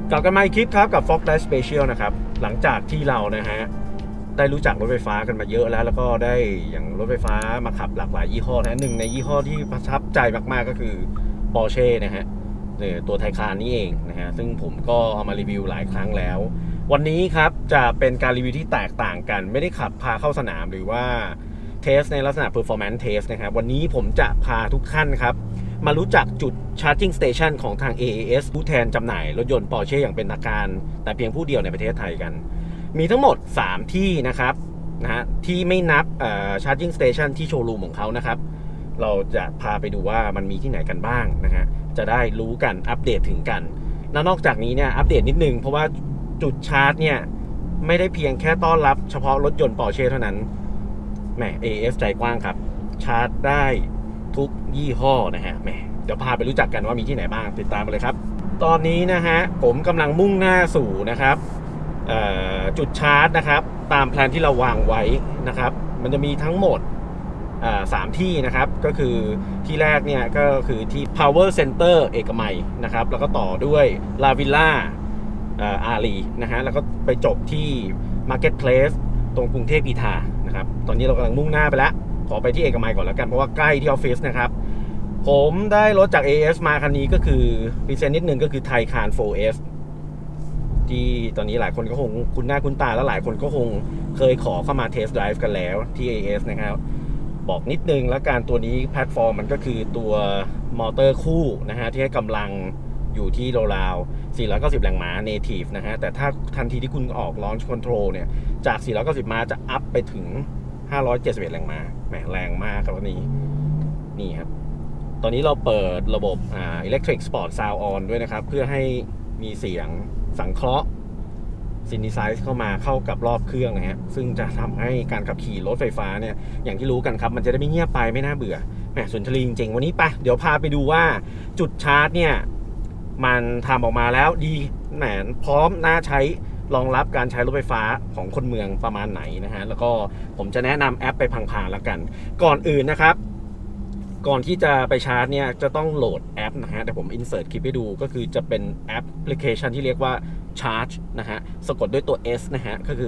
กลับกันมาอีกคลิปครับกับ Fog Light Special นะครับหลังจากที่เรานะฮะได้รู้จักรถไฟฟ้ากันมาเยอะแล้วก็ได้อย่างรถไฟฟ้ามาขับหลากหลายยี่ห้อนะหนึ่งในยี่ห้อที่ประทับใจมากๆก็คือ Porsche นะฮะตัวไทคานนี่เองนะฮะซึ่งผมก็เอามารีวิวหลายครั้งแล้ววันนี้ครับจะเป็นการรีวิวที่แตกต่างกันไม่ได้ขับพาเข้าสนามหรือว่าเทสในลักษณะ performance test นะครับวันนี้ผมจะพาทุกท่านครับมารู้จักจุด charging station ของทาง AAS ผู้แทนจำหน่ายรถยนต์ Porsche อย่างเป็นทางการแต่เพียงผู้เดียวในประเทศไทยกันมีทั้งหมด3ที่นะครับที่ไม่นับcharging station ที่โชว์รูมของเขานะครับเราจะพาไปดูว่ามันมีที่ไหนกันบ้างนะฮะจะได้รู้กันอัปเดตถึงกันแล้วนอกจากนี้เนี่ยอัปเดตนิดนึงเพราะว่าจุดชาร์จเนี่ยไม่ได้เพียงแค่ต้อนรับเฉพาะรถยนต์ Porsche เท่านั้นแหม AAS ใจกว้างครับชาร์จได้ทุกยี่ห้อนะฮะแหมเดี๋ยวพาไปรู้จักกันว่ามีที่ไหนบ้างติดตามไปเลยครับตอนนี้นะฮะผมกำลังมุ่งหน้าสู่นะครับจุดชาร์จนะครับตามแผนที่เราวางไว้นะครับมันจะมีทั้งหมด3ที่นะครับก็คือที่แรกเนี่ยก็คือที่ Power Center เอกมัยนะครับแล้วก็ต่อด้วย La Villa อารีนะฮะแล้วก็ไปจบที่ Marketplace ตรงกรุงเทพกีฬานะครับตอนนี้เรากำลังมุ่งหน้าไปแล้วขอไปที่เอกมัยก่อนแล้วกันเพราะว่าใกล้ที่ออฟฟิศนะครับผมได้รถจาก AS มาคันนี้ก็คือพรีเซนต์นิดนึงก็คือไทคาน 4S ที่ตอนนี้หลายคนก็คงคุ้นหน้าคุ้นตาแล้วหลายคนก็คงเคยขอเข้ามาเทสต์ไดรฟ์กันแล้วที่ AS นะครับบอกนิดนึงแล้วการตัวนี้แพลตฟอร์มมันก็คือตัวมอเตอร์คู่นะฮะที่ให้กำลังอยู่ที่ราวๆ490 แรงม้า Native นะฮะแต่ถ้าทันทีที่คุณออก Launch Control เนี่ยจาก490 ม้าจะอัพไปถึง571 แรงม้าแหมแรงมากครับวันนี้นี่ครับตอนนี้เราเปิดระบบ Electric Sport Sound On ด้วยนะครับเพื่อให้มีเสียงสังเคราะห์ซินธิไซซ์เข้ามาเข้ากับรอบเครื่องนะฮะซึ่งจะทำให้การขับขี่รถไฟฟ้าเนี่ยอย่างที่รู้กันครับมันจะได้ไม่เงียบไปไม่น่าเบื่อแหมสุนทรีจริงๆวันนี้ไปเดี๋ยวพาไปดูว่าจุดชาร์จเนี่ยมันทำออกมาแล้วดีแหมพร้อมน่าใช้รองรับการใช้รถไฟฟ้าของคนเมืองประมาณไหนนะฮะแล้วก็ผมจะแนะนำแอปไปพังๆแล้วกันก่อนอื่นนะครับก่อนที่จะไปชาร์จเนี่ยจะต้องโหลดแอปนะฮะแต่ผมอินเสิร์ตคลิปให้ดูก็คือจะเป็นแอปพลิเคชันที่เรียกว่า Charge นะฮะสะกดด้วยตัว S นะฮะก็คือ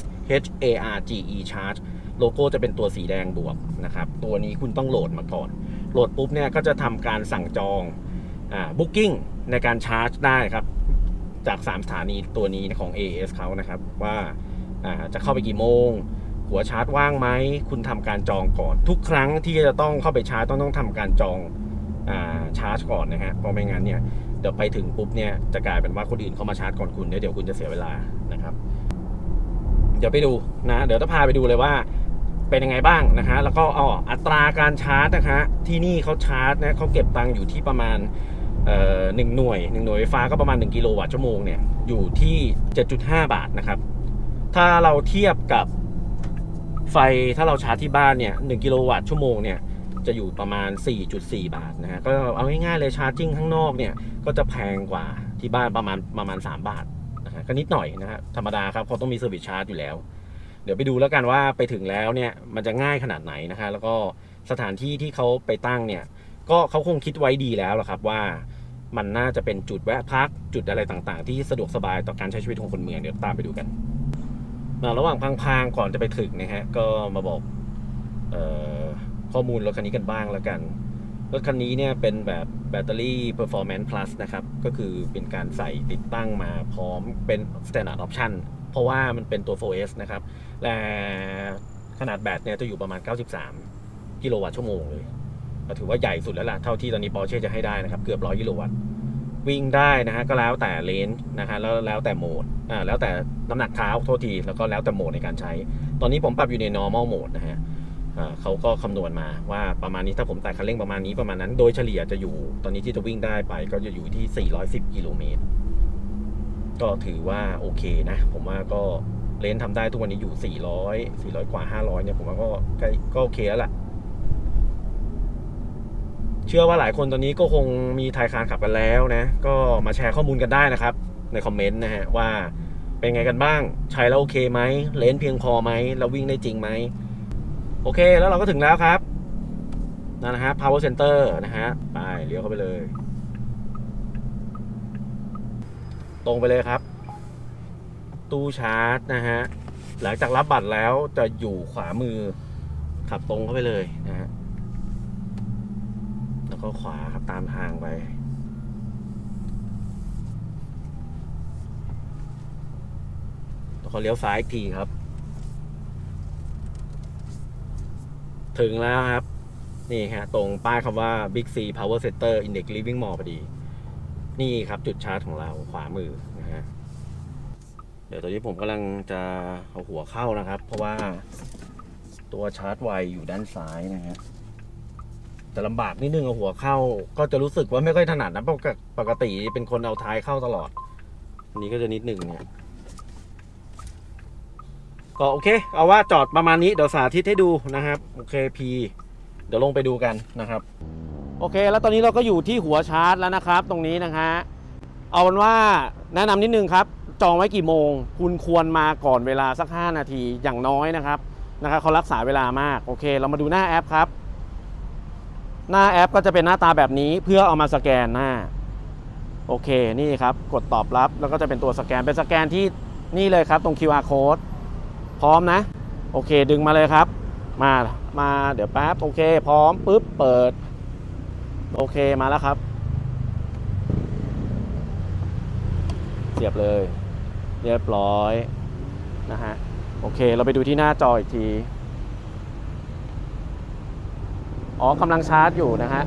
SHARGE Charge โลโก้จะเป็นตัวสีแดงบวกนะครับตัวนี้คุณต้องโหลดมาก่อนโหลดปุ๊บเนี่ยก็จะทำการสั่งจองBooking ในการชาร์จได้ครับจาก3สถานีตัวนี้ของ AAS เขานะครับว่าจะเข้าไปกี่โมงหัวชาร์จว่างไหมคุณทำการจองก่อนทุกครั้งที่จะต้องเข้าไปชาร์จต้องทำการจองชาร์จก่อนนะฮะเพราะไม่งั้นเนี่ยเดี๋ยวไปถึงปุ๊บเนี่ยจะกลายเป็นว่าคนอื่นเข้ามาชาร์จก่อนคุณเดี๋ยวคุณจะเสียเวลานะครับเดี๋ยวไปดูนะเดี๋ยวจะพาไปดูเลยว่าเป็นยังไงบ้างนะฮะแล้วก็อัตราการชาร์จนะคะที่นี่เขาชาร์จนะเขาเก็บตังค์อยู่ที่ประมาณ1 หน่วยไฟฟ้าก็ประมาณ1 กิโลวัตต์ชั่วโมงเนี่ยอยู่ที่ 7.5 บาทนะครับถ้าเราเทียบกับไฟถ้าเราชาร์จที่บ้านเนี่ย1 กิโลวัตต์ชั่วโมงเนี่ยจะอยู่ประมาณ 4.4 บาทนะฮะก็เอาง่ายๆเลยชาร์จจิ้งข้างนอกเนี่ยก็จะแพงกว่าที่บ้านประมาณ3 บาทนะฮะก็นิดหน่อยนะฮะธรรมดาครับเขาต้องมีเซอร์วิสชาร์จอยู่แล้วเดี๋ยวไปดูแล้วกันว่าไปถึงแล้วเนี่ยมันจะง่ายขนาดไหนนะฮะแล้วก็สถานที่ที่เขาไปตั้งเนี่ยก็เขาคงคิดไว้ดีแล้วล่ะครับว่ามันน่าจะเป็นจุดแวะพักจุดอะไรต่างๆที่สะดวกสบายต่อการใช้ชีวิตของคนเมืองเดี๋ยวตามไปดูกันระหว่างพังๆก่อนจะไปถึงนะฮะก็มาบอกข้อมูลรถคันนี้กันบ้างแล้วกันรถคันนี้เนี่ยเป็นแบบแบตเตอรี่ Performance Plus นะครับก็คือเป็นการใส่ติดตั้งมาพร้อมเป็น Standard Option เพราะว่ามันเป็นตัว 4S นะครับและขนาดแบตเนี่ยจะอยู่ประมาณ93 กิโลวัตต์ชั่วโมงเลยถือว่าใหญ่สุดแล้วล่ะเท่าที่ตอนนี้ Porsche จะให้ได้นะครับเกือบ100 กิโลวัตต์วิ่งได้นะฮะก็แล้วแต่เลนส์นะฮะแล้วแต่โหมดแล้วแต่น้ำหนักเท้าโทษทีแล้วก็แล้วแต่โหมดในการใช้ตอนนี้ผมปรับอยู่ใน normal mode นะฮะเขาก็คำนวณมาว่าประมาณนี้ถ้าผมแตะคันเร่งประมาณนี้ประมาณนั้นโดยเฉลี่ยจะอยู่ตอนนี้ที่จะวิ่งได้ไปก็จะอยู่ที่410 กิโลเมตรก็ถือว่าโอเคนะผมว่าก็เลนส์ทำได้ทุกวันนี้อยู่400กว่า500เนี่ยผมว่าก็โอเคแล้วล่ะเชื่อว่าหลายคนตอนนี้ก็คงมีไทคานขับกันแล้วนะก็มาแชร์ข้อมูลกันได้นะครับในคอมเมนต์นะฮะว่าเป็นไงกันบ้างใช้แล้วโอเคไหมเลนส์เพียงพอไหมแล้ววิ่งได้จริงไหมโอเคแล้วเราก็ถึงแล้วครับนั่นนะฮะ Power Center นะฮะไปเลี้ยวเข้าไปเลยตตรงไปเลยครับตู้ชาร์จนะฮะหลังจากรับบัตรแล้วจะอยู่ขวามือขับตรงเข้าไปเลยนะฮะแล้วก็ขวาครับตามทางไปแล้วก็เลี้ยวซ้ายอีกทีครับถึงแล้วครับนี่ฮะตรงป้ายคำว่า Big C Power Center Index Living Mall พอดีนี่ครับจุดชาร์จของเราขวามือนะฮะเดี๋ยวตอนนี้ผมกำลังจะเอาหัวเข้านะครับเพราะว่าตัวชาร์จไวอยู่ด้านซ้ายนะฮะจะลำบากนิดนึงเอาหัวเข้าก็จะรู้สึกว่าไม่ค่อยถนัดนะปกติเป็นคนเอาท้ายเข้าตลอดอันนี้ก็จะนิดนึงเนี่ยก็โอเคเอาว่าจอดประมาณนี้เดี๋ยวสาธิตให้ดูนะครับโอเคพีเดี๋ยวลงไปดูกันนะครับโอเคแล้วตอนนี้เราก็อยู่ที่หัวชาร์จแล้วนะครับตรงนี้นะฮะเอาเป็นว่าแนะนำนิดนึงครับจองไว้กี่โมงคุณควรมาก่อนเวลาสัก5นาทีอย่างน้อยนะครับเขารักษาเวลามากโอเคเรามาดูหน้าแอปครับหน้าแอปก็จะเป็นหน้าตาแบบนี้เพื่อเอามาสแกนหน้าโอเคนี่ครับกดตอบรับแล้วก็จะเป็นตัวสแกนเป็นสแกนที่นี่เลยครับตรง QR code พร้อมนะโอเคดึงมาเลยครับมาเดี๋ยวแป๊บโอเคพร้อมปุ๊บเปิดโอเคมาแล้วครับเสียบเลยเรียบร้อยนะฮะโอเคเราไปดูที่หน้าจออีกทีกำลังชาร์จอยู่นะฮะ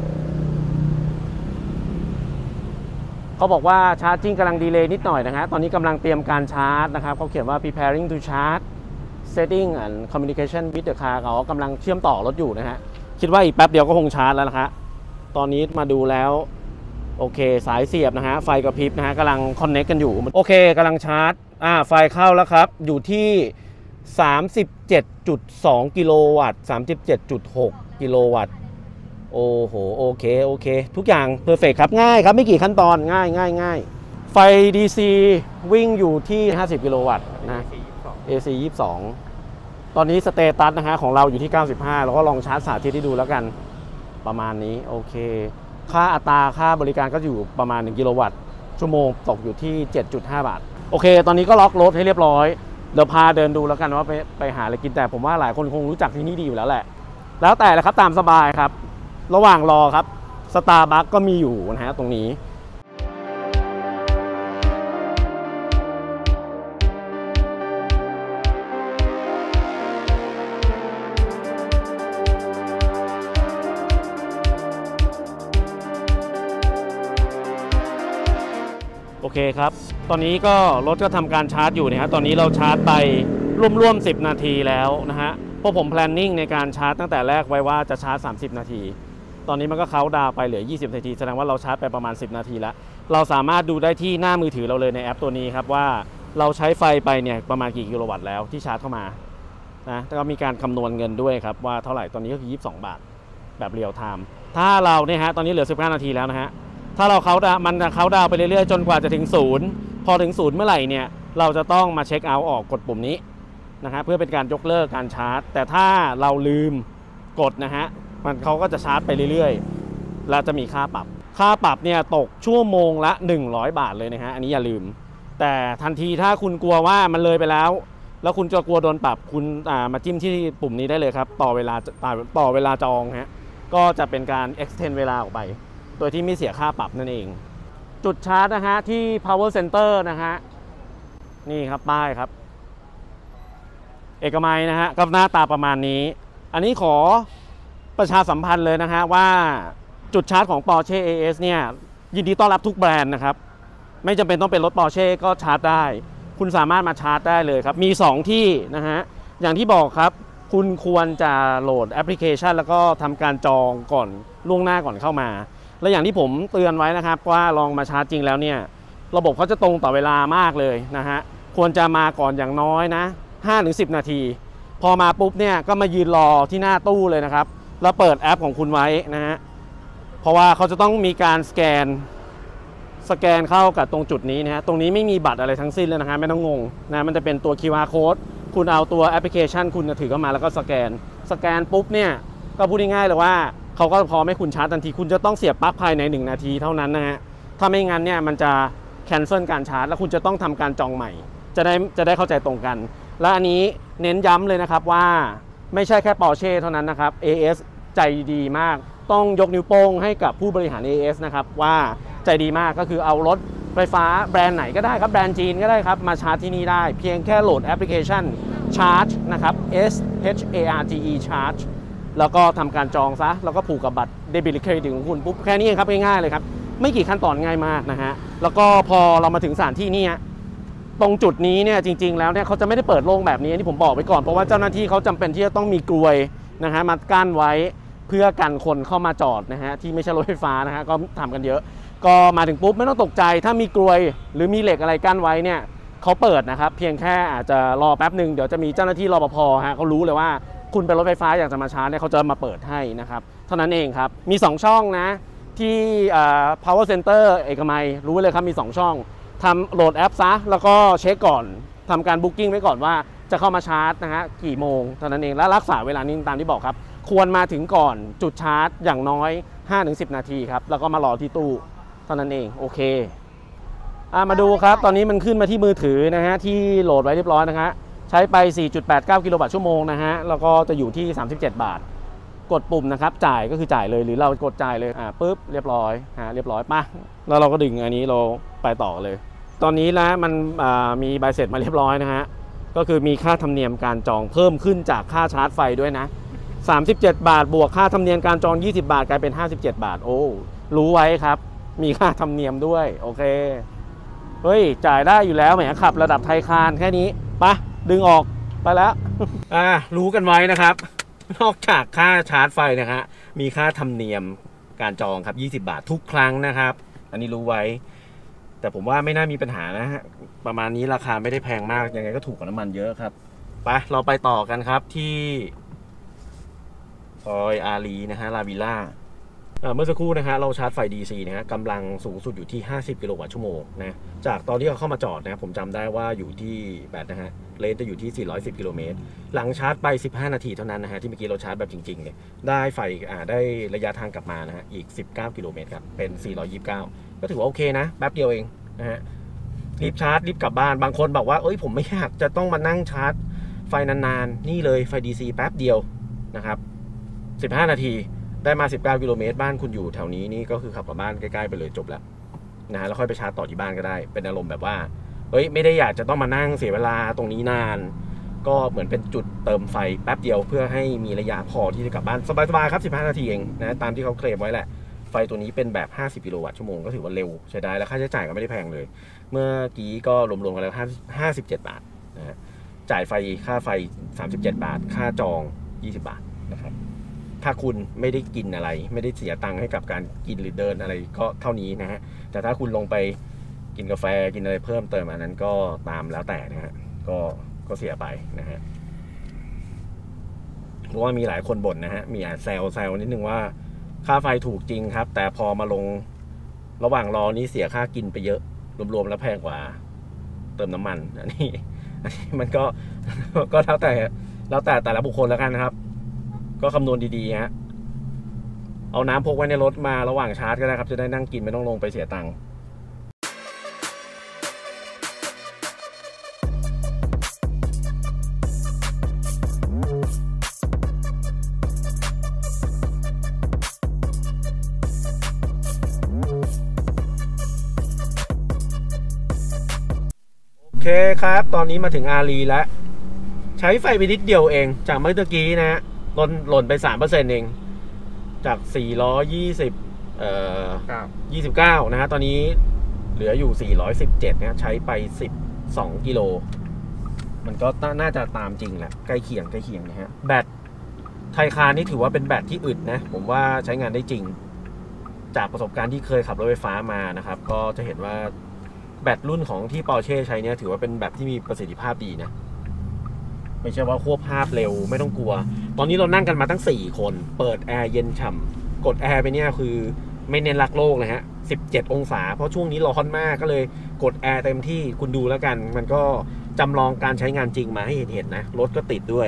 เขาบอกว่าชาร์จจริงกำลังดีเลย์นิดหน่อยนะฮะตอนนี้กำลังเตรียมการชาร์จนะครับเขาเขียนว่า preparing to charge setting and communication with the car เขากำลังเชื่อมต่อรถอยู่นะฮะคิดว่าอีกแป๊บเดียวก็คงชาร์จแล้วนะฮะตอนนี้มาดูแล้วโอเคสายเสียบนะฮะไฟกระพริบนะฮะกำลังคอนเนคกันอยู่โอเคกำลังชาร์จไฟเข้าแล้วครับอยู่ที่ 37.2 กิโลวัตต์ 37.6 กิโลวัตต์โอ้โหโอเคทุกอย่างเพอร์เฟกต์ครับง่ายครับไม่กี่ขั้นตอนง่ายไฟ DC วิ่งอยู่ที่50 กิโลวัตต์นะ AC 22ตอนนี้สเตตัสนะฮะของเราอยู่ที่95แล้วก็ลองชาร์จสาธิตให้ดูแล้วกันประมาณนี้โอเคค่าอัตราค่าบริการก็อยู่ประมาณ1กิโลวัตต์ชั่วโมงตกอยู่ที่ 7.5 บาทโอเคตอนนี้ก็ล็อกรถให้เรียบร้อยเดี๋ยวพาเดินดูแล้วกันว่าไปหาอะไรกินแต่ผมว่าหลายคนคงรู้จักที่นี่ดีอยู่แล้วแหละแล้วแต่ละครับตามสบายครับระหว่างรอครับสตาร์บัคก็มีอยู่นะฮะตรงนี้โอเคครับตอนนี้ก็รถก็ทำการชาร์จอยู่นะฮะตอนนี้เราชาร์จไปร่วม10นาทีแล้วนะฮะเพราะผมแพลนนิ่งในการชาร์จตั้งแต่แรกไว้ว่าจะชาร์จ30นาทีตอนนี้มันก็เค้าดาวไปเหลือ20นาทีแสดงว่าเราชาร์จไปประมาณ10นาทีแล้วเราสามารถดูได้ที่หน้ามือถือเราเลยในแอปตัวนี้ครับว่าเราใช้ไฟไปเนี่ยประมาณกี่กิโลวัตต์แล้วที่ชาร์จเข้ามานะแล้วก็มีการคำนวณเงินด้วยครับว่าเท่าไหร่ตอนนี้ก็คือ22 บาทแบบเรียลไทม์ถ้าเราเนี่ยฮะตอนนี้เหลือ15นาทีแล้วนะฮะถ้าเรามันจะเค้าดาวไปเรื่อยๆจนกว่าจะถึง0พอถึง0เมื่อไหร่เนี่ยเราจะต้องมาเช็คเอาท์ออกกดปุ่มนี้นะฮะเพื่อเป็นการยกเลิกการชาร์จแต่ถ้าเราลืมกดนะฮะเขาก็จะชาร์จไปเรื่อยๆแล้วจะมีค่าปรับเนี่ยตกชั่วโมงละ100 บาทเลยนะฮะอันนี้อย่าลืมแต่ทันทีถ้าคุณกลัวว่ามันเลยไปแล้วคุณจะกลัวโดนปรับคุณมาจิ้มที่ปุ่มนี้ได้เลยครับต่อเวลาจองฮะก็จะเป็นการ extend เวลาออกไปโดยที่ไม่เสียค่าปรับนั่นเองจุดชาร์จนะฮะที่ power center นะฮะนี่ครับป้ายครับเอกมัยนะฮะก็หน้าตาประมาณนี้อันนี้ขอประชาสัมพันธ์เลยนะฮะว่าจุดชาร์จของ Porsche AS เนี่ยยินดีต้อนรับทุกแบรนด์นะครับไม่จำเป็นต้องเป็นรถ Porsche ก็ชาร์จได้คุณสามารถมาชาร์จได้เลยครับมี2ที่นะฮะอย่างที่บอกครับคุณควรจะโหลดแอปพลิเคชันแล้วก็ทำการจองก่อนล่วงหน้าก่อนเข้ามาและอย่างที่ผมเตือนไว้นะครับว่าลองมาชาร์จจริงแล้วเนี่ยระบบเขาจะตรงต่อเวลามากเลยนะฮะควรจะมาก่อนอย่างน้อยนะ5-10 นาทีพอมาปุ๊บเนี่ยก็มายืนรอที่หน้าตู้เลยนะครับแล้วเปิดแอปของคุณไว้นะฮะเพราะว่าเขาจะต้องมีการสแกนเข้ากับตรงจุดนี้นะฮะตรงนี้ไม่มีบัตรอะไรทั้งสิ้นเลยนะฮะไม่ต้องงงนะมันจะเป็นตัว QR code คุณเอาตัวแอปพลิเคชันคุณถือเข้ามาแล้วก็สแกนปุ๊บเนี่ยก็พูดง่ายๆเลยว่าเขาก็พร้อมให้คุณชาร์จทันทีคุณจะต้องเสียบปลั๊กภายใน1นาทีเท่านั้นนะฮะถ้าไม่งั้นเนี่ยมันจะแคนเซิลการชาร์จแล้วคุณจะต้องทำการจองใหม่จะได้เข้าใจตรงกันและอันนี้เน้นย้ำเลยนะครับว่าไม่ใช่แค่ Porsche เท่านั้นนะครับ AS ใจดีมากต้องยกนิ้วโป้งให้กับผู้บริหาร AS นะครับว่าใจดีมากก็คือเอารถไฟฟ้าแบรนด์ไหนก็ได้ครับแบรนด์จีนก็ได้ครับมาชาร์จที่นี่ได้เพียงแค่โหลดแอปพลิเคชัน Charge นะครับ SHARGE Charge แล้วก็ทำการจองซะแล้วก็ผูกกับบัตรเดบิตหรือเครดิตของคุณปุ๊บแค่นี้เองครับง่ายๆเลยครับไม่กี่ขั้นตอนง่ายมากนะฮะแล้วก็พอเรามาถึงสถานที่นี่ตรงจุดนี้เนี่ยจริงๆแล้วเนี่ยเขาจะไม่ได้เปิดโล่งแบบนี้ที่ผมบอกไว้ก่อนเพราะว่าเจ้าหน้าที่เขาจำเป็นที่จะต้องมีกลวยนะฮะมากั้นไว้เพื่อกันคนเข้ามาจอดนะฮะที่ไม่ใช่รถไฟฟ้านะฮะก็ทำกันเยอะก็มาถึงปุ๊บไม่ต้องตกใจถ้ามีกลวยหรือมีเหล็กอะไรกั้นไว้เนี่ยเขาเปิดนะครับเพียงแค่อาจจะรอแป๊บหนึ่งเดี๋ยวจะมีเจ้าหน้าที่รปภฮะเขารู้เลยว่าคุณเป็นรถไฟฟ้าอยากจะมาชาร์จเนี่ยเขาจะมาเปิดให้นะครับเท่านั้นเองครับมี2ช่องนะที่power center เอกมัยรู้เลยครับมี2ช่องทำโหลดแอปซะแล้วก็เช็คก่อนทำการบุ๊กิ้งไว้ก่อนว่าจะเข้ามาชาร์จนะฮะกี่โมงเท่านั้นเองและรักษาเวลานี้ตามที่บอกครับควรมาถึงก่อนจุดชาร์จอย่างน้อย 5-10 นาทีครับแล้วก็มารอที่ตู้เท่านั้นเองโอเคมาดูครับตอนนี้มันขึ้นมาที่มือถือนะฮะที่โหลดไว้เรียบร้อยนะฮะใช้ไป 4.89 กิโลวัตต์ชั่วโมงนะฮะแล้วก็จะอยู่ที่37 บาทกดปุ่มนะครับจ่ายก็คือจ่ายเลยหรือเรากดจ่ายเลยปุ๊บเรียบร้อยเรียบร้อยป่ะแล้วเราก็ดึงอันนี้เราไปต่อเลยตอนนี้แล้วมันมีใบเสร็จมาเรียบร้อยนะฮะก็คือมีค่าธรรมเนียมการจองเพิ่มขึ้นจากค่าชาร์จไฟด้วยนะ37 บาทบวกค่าธรรมเนียมการจอง20 บาทกลายเป็น57 บาทโอ้รู้ไว้ครับมีค่าธรรมเนียมด้วยโอเคเฮ้ยจ่ายได้อยู่แล้วแหมขับระดับไทยคานแค่นี้ปะดึงออกไปแล้วรู้กันไว้นะครับนอกจากค่าชาร์จไฟนะฮะมีค่าธรรมเนียมการจองครับ20 บาททุกครั้งนะครับอันนี้รู้ไว้แต่ผมว่าไม่น่ามีปัญหานะฮะประมาณนี้ราคาไม่ได้แพงมากยังไงก็ถูกกว่าน้ำมันเยอะครับไปเราไปต่อกันครับที่ซอยอารีนะฮะลาวิลล่าเมื่อสักครู่นะฮะเราชาร์จไฟ DC นะฮะกำลังสูงสุดอยู่ที่50 กิโลวัตต์ชั่วโมงนะจากตอนที่เราเข้ามาจอดนะผมจำได้ว่าอยู่ที่แบตนะฮะเลนจะอยู่ที่410 กิโลเมตรหลังชาร์จไป15 นาทีเท่านั้นนะฮะที่เมื่อกี้เราชาร์จแบบจริงๆเนี่ยได้ไฟได้ระยะทางกลับมานะฮะอีก19 กิโลเมตรครับเป็น429ก็ถือว่าโอเคนะแป๊บเดียวเองนะฮะรีบชาร์จรีบกลับบ้านบางคนบอกว่าเอ้ยผมไม่อยากจะต้องมานั่งชาร์จไฟนานๆนี่เลยไฟ DC แป๊บเดียวนะครับ15 นาทีได้มา19 กิโลเมตรบ้านคุณอยู่แถวนี้นี่ก็คือขับกลับบ้านใกล้ๆไปเลยจบแล้วนะฮะแล้วค่อยไปชาร์จต่อที่บ้านก็ได้เป็นอารมณ์แบบว่าเฮ้ยไม่ได้อยากจะต้องมานั่งเสียเวลาตรงนี้นานก็เหมือนเป็นจุดเติมไฟแป๊บเดียวเพื่อให้มีระยะพอที่จะกลับบ้านสบายๆครับ15 นาทีเองนะตามที่เขาเคลมไว้แหละไฟตัวนี้เป็นแบบ50 กิโลวัตต์ชั่วโมงก็ถือว่าเร็วใช้ได้แล้วค่าใช้จ่ายก็ไม่ได้แพงเลยเมื่อกี้ก็รวมๆกันแล้ว57 บาทนะฮะจ่ายไฟค่าไฟ37 บาทค่าจอง20 บาทนะครับถ้าคุณไม่ได้กินอะไรไม่ได้เสียตังค์ให้กับการกินหรือเดินอะไรก็เท่านี้นะฮะแต่ถ้าคุณลงไปกินกาแฟกินอะไรเพิ่มเติมอันนั้นก็ตามแล้วแต่นะฮะก็เสียไปนะฮะเพราะว่ามีหลายคนบ่นนะฮะมีแซวนิดนึงว่าค่าไฟถูกจริงครับแต่พอมาลงระหว่างรอนี้เสียค่ากินไปเยอะรวมๆแล้วแพงกว่าเติมน้ำมันอันนี้มันก็แล้วแต่ละบุคคลแล้วกันนะครับก็คำนวณดีๆฮะเอาน้ำพกไว้ในรถมาระหว่างชาร์จก็ได้ครับจะได้นั่งกินไม่ต้องลงไปเสียตังค์โอเคครับตอนนี้มาถึงอารีแล้วใช้ไฟไปนิดเดียวเองจากเมื่อกี้นะฮะหล่นไป 3% เองจาก429นะฮะตอนนี้เหลืออยู่417นะใช้ไป12 กิโลมันก็น่าจะตามจริงแหละใกล้เคียงนะฮะแบตไทยคานนี่ถือว่าเป็นแบตที่อึดนะผมว่าใช้งานได้จริงจากประสบการณ์ที่เคยขับรถไฟฟ้ามานะครับก็จะเห็นว่าแบตรุ่นของที่ Porsche ใช้เนี่ยถือว่าเป็นแบตที่มีประสิทธิภาพดีนะไม่ใช่ว่าควบภาพเร็วไม่ต้องกลัวตอนนี้เรานั่งกันมาตั้ง4คนเปิดแอร์เย็นฉ่ำกดแอร์ไปเนี่ยคือไม่เน้นรักโลกเลยฮะ17 องศาเพราะช่วงนี้ร้อนมากก็เลยกดแอร์เต็มที่คุณดูแล้วกันมันก็จำลองการใช้งานจริงมาให้เห็นนะรถก็ติดด้วย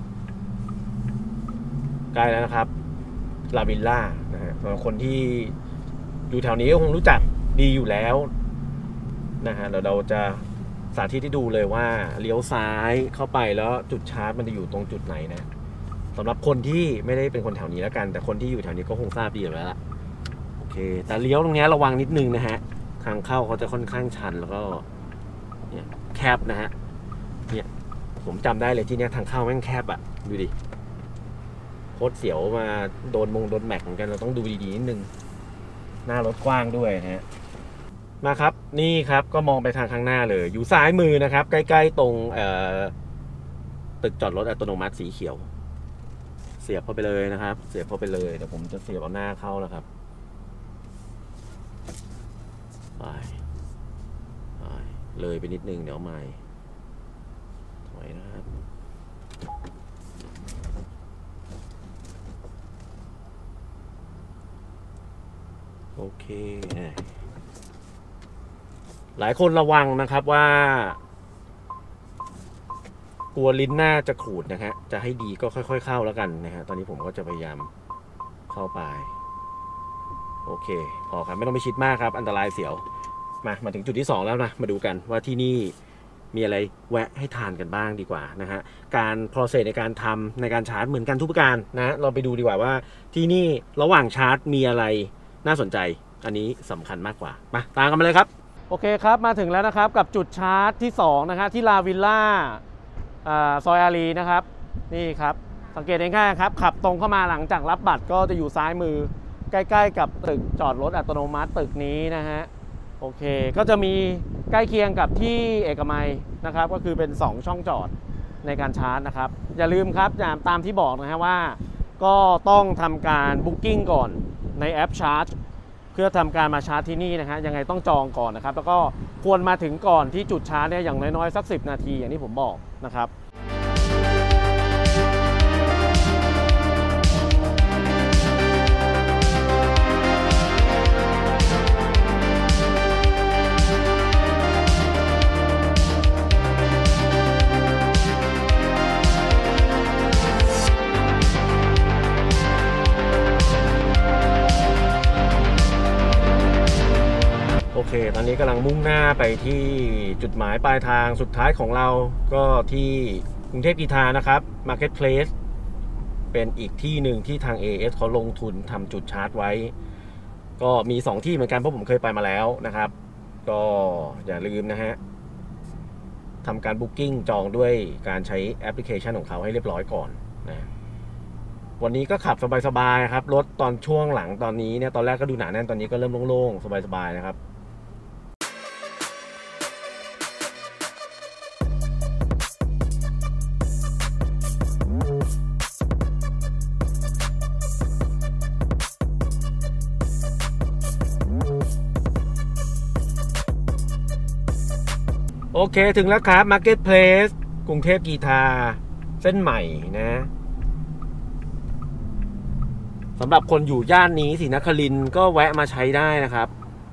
ใกล้แล้วนะครับลาวิลล่านะฮะสำหรับคนที่อยู่แถวนี้ก็คงรู้จักดีอยู่แล้วนะฮะเราจะสาธิตให้ดูเลยว่าเลี้ยวซ้ายเข้าไปแล้วจุดชาร์จมันจะอยู่ตรงจุดไหนนะสำหรับคนที่ไม่ได้เป็นคนแถวนี้แล้วกันแต่คนที่อยู่แถวนี้ก็คงทราบดีอยู่แล้วล่ะโอเคแต่เลี้ยวตรงนี้ระวังนิดนึงนะฮะทางเข้าเขาจะค่อนข้างชันแล้วก็เนี่ยแคบนะฮะเนี่ยผมจำได้เลยที่เนี้ยทางเข้าแม่งแคบอะดูดิโคตรเสียวมาโดนแม็กเหมือนกันเราต้องดูดีๆนิดนึงหน้ารถกว้างด้วยนะฮะมาครับนี่ครับก็มองไปทางข้างหน้าเลยอยู่ซ้ายมือนะครับใกล้ๆตรงตึกจอดรถอัตโนมัติสีเขียวเสียบเข้าไปเลยนะครับเสียบเข้าไปเลยเดี๋ยวผมจะเสียบเอาหน้าเข้าแล้วครับไปเลยไปนิดนึงเดี๋ยวไม่ถอยนะครับโอเคหลายคนระวังนะครับว่ากลัวลิ้นหน้าจะขูดนะฮะจะให้ดีก็ค่อยๆเข้าแล้วกันนะฮะตอนนี้ผมก็จะพยายามเข้าไปโอเคพอครับไม่ต้องไปชิดมากครับอันตรายเสียวมาถึงจุดที่2แล้วนะมาดูกันว่าที่นี่มีอะไรแวะให้ทานกันบ้างดีกว่านะฮะการ process ในการทำในการชาร์จเหมือนกันทุกประการนะเราไปดูดีกว่าว่าที่นี่ระหว่างชาร์จมีอะไรน่าสนใจอันนี้สำคัญมากกว่ามาตามกันมาเลยครับโอเคครับมาถึงแล้วนะครับกับจุดชาร์จที่2นะฮะที่ลาวิลล่าซอยอารีนะครับนี่ครับสังเกตง่ายๆครับขับตรงเข้ามาหลังจากรับบัตรก็จะอยู่ซ้ายมือใกล้ๆกับตึกจอดรถอัตโนมัติตึกนี้นะฮะโอเคก็จะมีใกล้เคียงกับที่เอกมัยนะครับก็คือเป็น2ช่องจอดในการชาร์จนะครับอย่าลืมครับตามที่บอกนะฮะว่าก็ต้องทำการบุ๊กกิ้งก่อนในแอปชาร์จเพื่อทำการมาชาร์จที่นี่นะฮะยังไงต้องจองก่อนนะครับแล้วก็ควรมาถึงก่อนที่จุดชาร์จเนี่ยอย่างน้อยๆสัก10 นาทีอย่างที่ผมบอกนะครับโอเคตอนนี้กำลังมุ่งหน้าไปที่จุดหมายปลายทางสุดท้ายของเราก็ที่กรุงเทพกีฬานะครับ Marketplace เป็นอีกที่หนึ่งที่ทาง AS เขาลงทุนทำจุดชาร์จไว้ก็มี2ที่เหมือนกันเพราะผมเคยไปมาแล้วนะครับก็อย่าลืมนะฮะทำการบุ๊กกิ้งจองด้วยการใช้แอปพลิเคชันของเขาให้เรียบร้อยก่อนนะวันนี้ก็ขับสบายๆครับรถตอนช่วงหลังตอนนี้เนี่ยตอนแรกก็ดูหนาแน่นตอนนี้ก็เริ่มโล่งๆสบายๆนะครับโอเคถึงแล้วครับ Marketplace กรุงเทพกีฬาเส้นใหม่นะสำหรับคนอยู่ย่านนี้ศรีนครินทร์ก็แวะมาใช้ได้นะครับ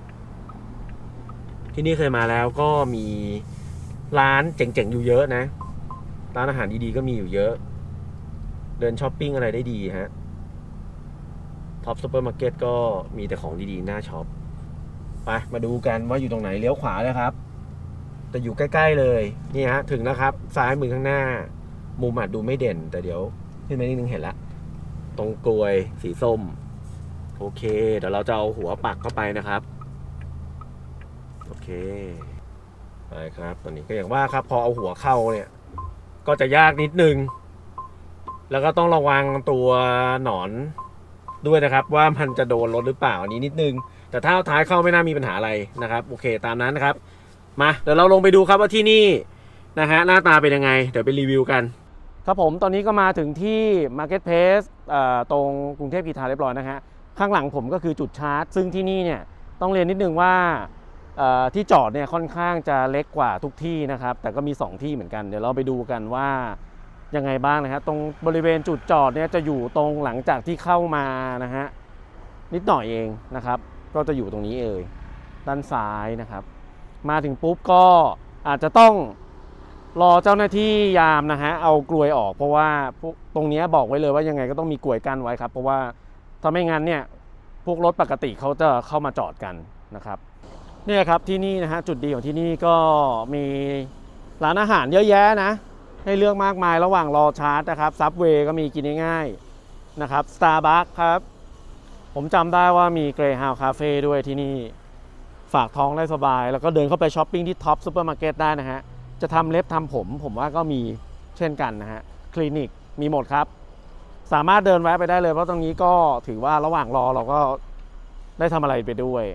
ที่นี่เคยมาแล้วก็มีร้านเจ๋งๆอยู่เยอะนะร้านอาหารดีๆก็มีอยู่เยอะเดินช้อปปิ้งอะไรได้ดีฮะท็อปซูเปอร์มาร์เก็ตก็มีแต่ของดีๆน่าช็อปไปมาดูกันว่าอยู่ตรงไหนเลี้ยวขวาเลยครับแต่อยู่ใกล้ๆเลยนี่ฮะถึงแล้วครับซ้ายมือข้างหน้ามุมอาจดูไม่เด่นแต่เดี๋ยวขึ้นมานิดนึงเห็นละตรงกลวยสีส้มโอเคเดี๋ยวเราจะเอาหัวปักเข้าไปนะครับโอเคไปครับตอนนี้ก็อย่างว่าครับพอเอาหัวเข้าเนี่ยก็จะยากนิดนึงแล้วก็ต้องระวังตัวหนอนด้วยนะครับว่ามันจะโดนรถหรือเปล่าอันนี้นิดนึงแต่ถ้าท้ายเข้าไม่น่ามีปัญหาอะไรนะครับโอเคตามนั้นนะครับมาเดี๋ยวเราลงไปดูครับว่าที่นี่นะฮะหน้าตาเป็นยังไงเดี๋ยวไปรีวิวกันครับผมตอนนี้ก็มาถึงที่ Marketplace ตรงกรุงเทพกีฬาเรียบร้อยนะฮะข้างหลังผมก็คือจุดชาร์จซึ่งที่นี่เนี่ยต้องเรียนนิดนึงว่าที่จอดเนี่ยค่อนข้างจะเล็กกว่าทุกที่นะครับแต่ก็มี2ที่เหมือนกันเดี๋ยวเราไปดูกันว่ายังไงบ้างนะครับตรงบริเวณจุดจอดเนี่ยจะอยู่ตรงหลังจากที่เข้ามานะฮะนิดหน่อยเองนะครับก็จะอยู่ตรงนี้ด้านซ้ายนะครับมาถึงปุ๊บก็อาจจะต้องรอเจ้าหน้าที่ยามนะฮะเอากลวยออกเพราะว่าตรงนี้บอกไว้เลยว่ายังไงก็ต้องมีกลวยกั้นไว้ครับเพราะว่าถ้าไม่งั้นเนี่ยพวกรถปกติเขาจะเข้ามาจอดกันนะครับเนี่ยครับที่นี่นะฮะจุดดีของที่นี่ก็มีร้านอาหารเยอะแยะนะให้เลือกมากมายระหว่างรอชาร์จนะครับซับเวย์ก็มีกินง่ายๆนะครับ Starbucks ครับผมจำได้ว่ามี Greyhound Cafe ด้วยที่นี่ฝากท้องได้สบายแล้วก็เดินเข้าไปช้อปปิ้งที่ท็อปซูเปอร์มาร์เก็ตได้นะฮะจะทำเล็บทำผมว่าก็มีเช่นกันนะฮะคลินิกมีหมดครับสามารถเดินแวะไปได้เลยเพราะตรงนี้ก็ถือว่าระหว่างรอเราก็ได้ทำอะไรไปด้วย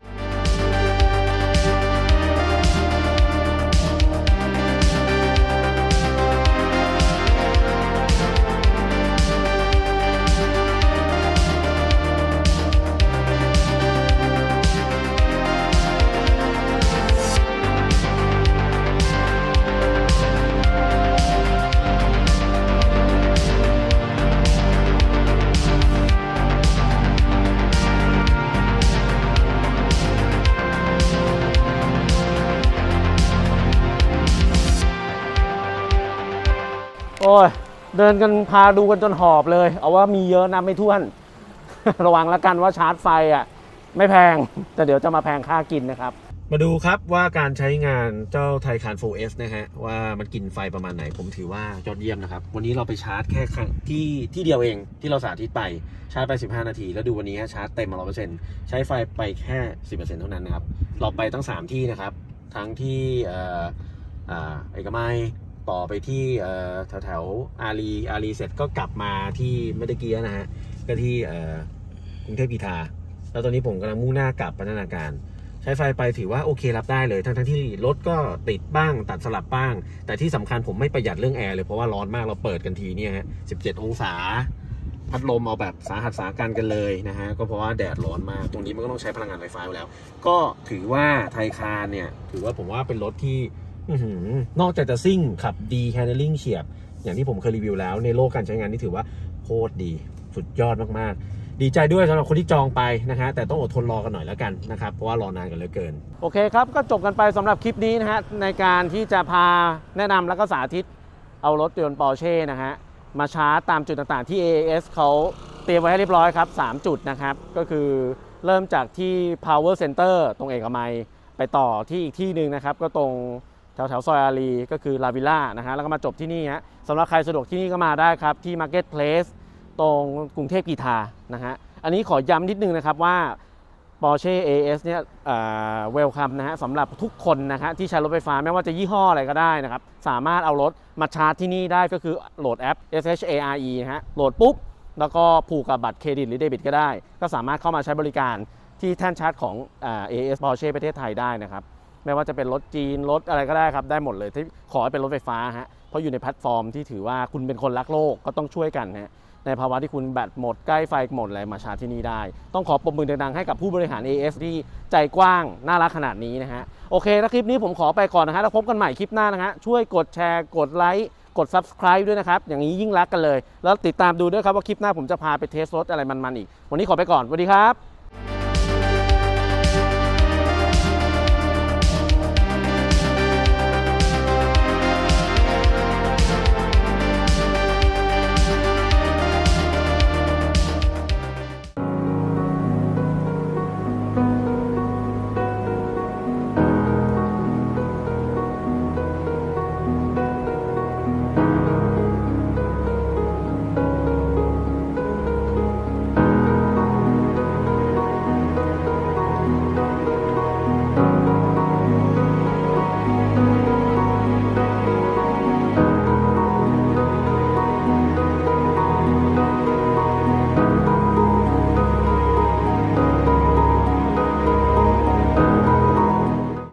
โอ้ยเดินกันพาดูกันจนหอบเลยเอาว่ามีเยอะนะไม่ถ้วน ระวังแล้วกันว่าชาร์จไฟอ่ะไม่แพงแต่เดี๋ยวจะมาแพงค่ากินนะครับมาดูครับว่าการใช้งานเจ้าไทคาน 4S นะฮะว่ามันกินไฟประมาณไหนผมถือว่ายอดเยี่ยมนะครับวันนี้เราไปชาร์จแค่ครั้งที่เดียวเองที่เราสาธิตไปชาร์จไป15นาทีแล้วดูวันนี้ชาร์จเต็ม 100% ใช้ไฟไปแค่ 10% เท่านั้นนะครับเราไปตั้ง3ที่นะครับทั้งที่เอกมัยต่อไปที่แถวอารีเสร็จก็กลับมาที่เมื่อกี้นะฮะก็ที่กรุงเทพกีฬาแล้วตอนนี้ผมกำลังมุ่งหน้ากลับพัฒนาการใช้ไฟไปถือว่าโอเครับได้เลยทั้งที่รถก็ติดบ้างตัดสลับบ้างแต่ที่สำคัญผมไม่ประหยัดเรื่องแอร์เลยเพราะว่าร้อนมากเราเปิดกันทีเนี่ยฮะ17องศาพัดลมเอาแบบสาหัสสากันกันเลยนะฮะก็เพราะว่าแดดร้อนมากตรงนี้มันก็ต้องใช้พลังงานไฟฟ้าอยู่แล้วก็ถือว่าไทคานเนี่ยถือว่าผมว่าเป็นรถที่นอกจากจะซิ่งขับดีแฮนด์ลิ่งเฉียบอย่างที่ผมเคยรีวิวแล้วในโลกการใช้งานนี่ถือว่าโคตรดีสุดยอดมากๆดีใจด้วยสำหรับคนที่จองไปนะฮะแต่ต้องอดทนรอกันหน่อยแล้วกันนะครับเพราะว่ารอนานกันเหลือเกินโอเคครับก็จบกันไปสำหรับคลิปนี้นะฮะในการที่จะพาแนะนำแล้วก็สาธิตเอารถยนต์ Porsche นะฮะมาชาร์จตามจุดต่างๆที่ AAS เขาเตรียมไว้ให้เรียบร้อยครับ3จุดนะครับก็คือเริ่มจากที่ Power Center ตรงเอกมัยไปต่อที่อีกที่หนึ่งนะครับก็ตรงแถวซอยอารีก็คือลาวิลล่านะฮะแล้วก็มาจบที่นี่ฮะสำหรับใครสะดวกที่นี่ก็มาได้ครับที่ Market Place ตรงกรุงเทพกีฬานะฮะอันนี้ขอย้ำนิดนึงนะครับว่า Porsche AS เนี่ยเวลคัมนะฮะสำหรับทุกคนนะฮะที่ใช้รถไฟฟ้าไม่ว่าจะยี่ห้ออะไรก็ได้นะครับสามารถเอารถมาชาร์จที่นี่ได้ก็คือโหลดแอป SHARE นะฮะโหลดปุ๊บแล้วก็ผูกกับบัตรเครดิตหรือเดบิตก็ได้ก็สามารถเข้ามาใช้บริการที่แท่นชาร์จของAS Porsche ประเทศไทยได้นะครับไม่ว่าจะเป็นรถจีนรถอะไรก็ได้ครับได้หมดเลยที่ขอให้เป็นรถไฟฟ้าฮะเพราะอยู่ในแพลตฟอร์มที่ถือว่าคุณเป็นคนรักโลกก็ต้องช่วยกันฮะในภาวะที่คุณแบตหมดใกล้ไฟหมดอะไรมาชาร์จที่นี่ได้ต้องขอปรบมือดังๆให้กับผู้บริหาร AS ที่ใจกว้างน่ารักขนาดนี้นะฮะโอเคแล้วคลิปนี้ผมขอไปก่อนนะฮะแล้วพบกันใหม่คลิปหน้านะฮะช่วยกดแชร์กดไลค์กด Subscribe ด้วยนะครับอย่างนี้ยิ่งรักกันเลยแล้วติดตามดูด้วยครับว่าคลิปหน้าผมจะพาไปเทสรถอะไรมันๆอีกวันนี้ขอไปก่อนสวัสดีครับ